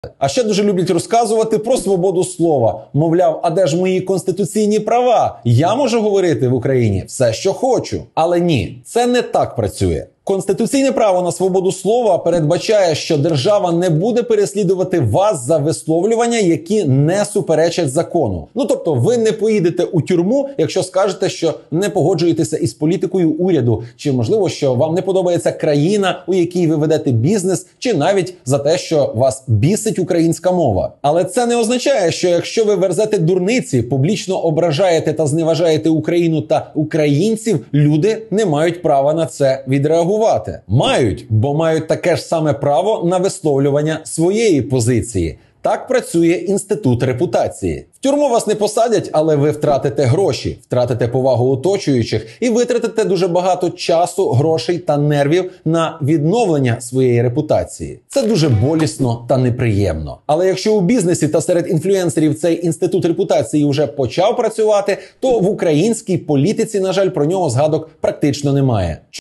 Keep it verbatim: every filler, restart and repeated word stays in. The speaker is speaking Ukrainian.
А ще дуже люблять розказувати про свободу слова. Мовляв, а де ж мої конституційні права? Я можу говорити в Україні все, що хочу. Але ні, це не так працює. Конституційне право на свободу слова передбачає, що держава не буде переслідувати вас за висловлювання, які не суперечать закону. Ну тобто ви не поїдете у тюрму, якщо скажете, що не погоджуєтеся із політикою уряду, чи можливо, що вам не подобається країна, у якій ви ведете бізнес, чи навіть за те, що вас бісить українська мова. Але це не означає, що якщо ви верзете дурниці, публічно ображаєте та зневажаєте Україну та українців, люди не мають права на це відреагувати. Мають, бо мають таке ж саме право на висловлювання своєї позиції. Так працює інститут репутації. В тюрму вас не посадять, але ви втратите гроші, втратите повагу оточуючих і витратите дуже багато часу, грошей та нервів на відновлення своєї репутації. Це дуже болісно та неприємно. Але якщо у бізнесі та серед інфлюенсерів цей інститут репутації вже почав працювати, то в українській політиці, на жаль, про нього згадок практично немає.